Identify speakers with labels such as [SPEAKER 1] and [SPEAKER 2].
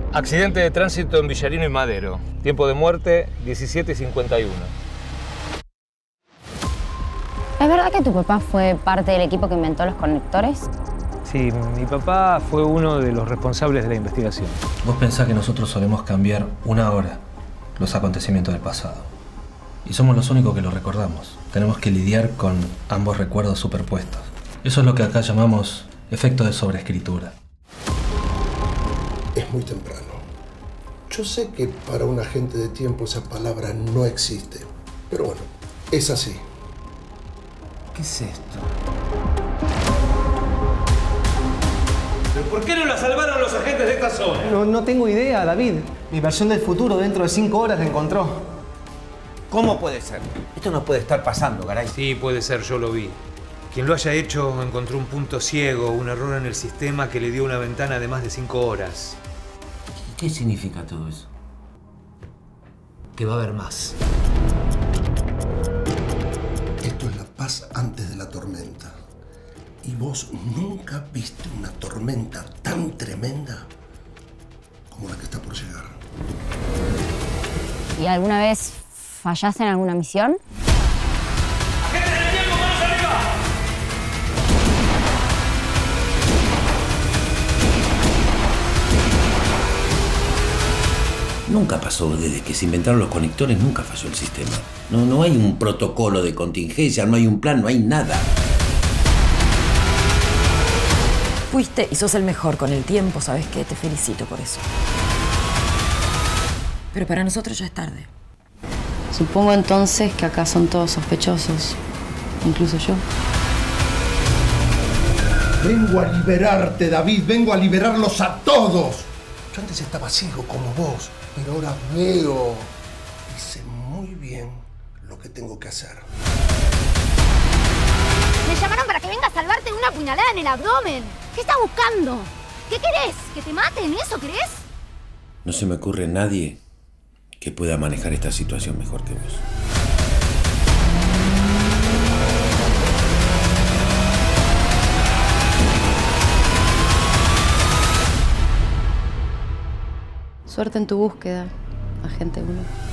[SPEAKER 1] Accidente de tránsito en Villarino y Madero. Tiempo de muerte, 17:51.
[SPEAKER 2] ¿Es verdad que tu papá fue parte del equipo que inventó los conectores?
[SPEAKER 1] Sí, mi papá fue uno de los responsables de la investigación.
[SPEAKER 3] Vos pensás que nosotros solemos cambiar una hora los acontecimientos del pasado. Y somos los únicos que los recordamos. Tenemos que lidiar con ambos recuerdos superpuestos. Eso es lo que acá llamamos efecto de sobreescritura.
[SPEAKER 4] Es muy temprano. Yo sé que para un agente de tiempo esa palabra no existe. Pero bueno, es así.
[SPEAKER 3] ¿Qué es esto?
[SPEAKER 1] ¿Pero por qué no la salvaron los agentes de esta zona?
[SPEAKER 5] No tengo idea, David. Mi versión del futuro dentro de 5 horas la encontró.
[SPEAKER 6] ¿Cómo puede ser? Esto no puede estar pasando, Garay.
[SPEAKER 7] Sí, puede ser, yo lo vi. Quien lo haya hecho encontró un punto ciego, un error en el sistema que le dio una ventana de más de 5 horas.
[SPEAKER 3] ¿Qué significa todo eso?
[SPEAKER 7] Que va a haber más.
[SPEAKER 4] Esto es la paz antes de la tormenta. Y vos nunca viste una tormenta tan tremenda como la que está por llegar.
[SPEAKER 2] ¿Y alguna vez fallaste en alguna misión?
[SPEAKER 1] ¡Agentes del tiempo, manos arriba!
[SPEAKER 8] Nunca pasó, desde que se inventaron los conectores nunca falló el sistema. No hay un protocolo de contingencia, no hay un plan, no hay nada.
[SPEAKER 9] Fuiste y sos el mejor con el tiempo, ¿sabes qué? Te felicito por eso. Pero para nosotros ya es tarde.
[SPEAKER 10] Supongo entonces que acá son todos sospechosos, incluso yo.
[SPEAKER 4] Vengo a liberarte, David, vengo a liberarlos a todos. Yo antes estaba ciego como vos, pero ahora veo y sé muy bien lo que tengo que hacer.
[SPEAKER 11] Me llamaron para que venga a salvarte de una puñalada en el abdomen. ¿Qué estás buscando? ¿Qué querés? ¿Que te maten? ¿Eso querés?
[SPEAKER 8] No se me ocurre nadie que pueda manejar esta situación mejor que vos.
[SPEAKER 10] Suerte en tu búsqueda, agente 1.